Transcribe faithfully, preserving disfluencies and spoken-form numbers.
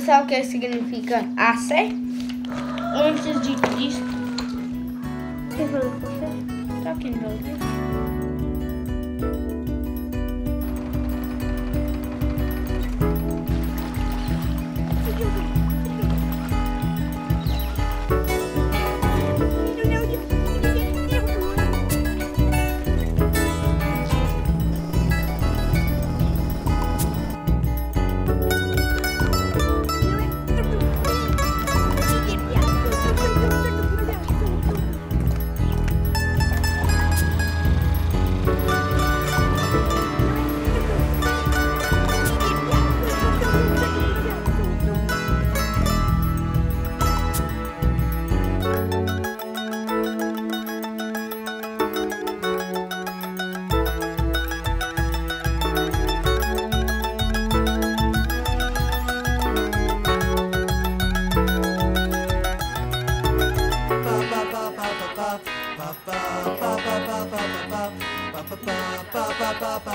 Você sabe o que significa Acer? Antes de Cristo. Quem falou com você? Tá aqui no meu livro. Ba ba ba ba ba ba ba ba ba ba ba ba ba ba ba